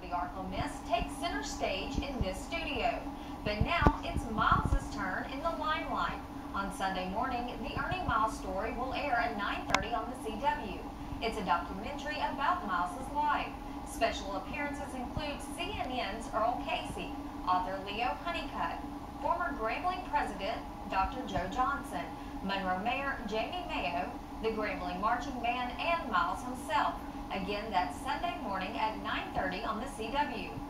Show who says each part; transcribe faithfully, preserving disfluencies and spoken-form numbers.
Speaker 1: the Arkansas Miss takes center stage in this studio. But now it's Miles's turn in the limelight. On Sunday morning, the Earnie Miles story will air at nine thirty on the C W. It's a documentary about Miles's life. Special appearances include C N N's Earl Casey, author Leo Honeycutt, former Grambling president Doctor Joe Johnson, Monroe Mayor Jamie Mayo, the Grambling Marching Band, and Miles himself. Again, that's Sunday morning at nine thirty on the C W.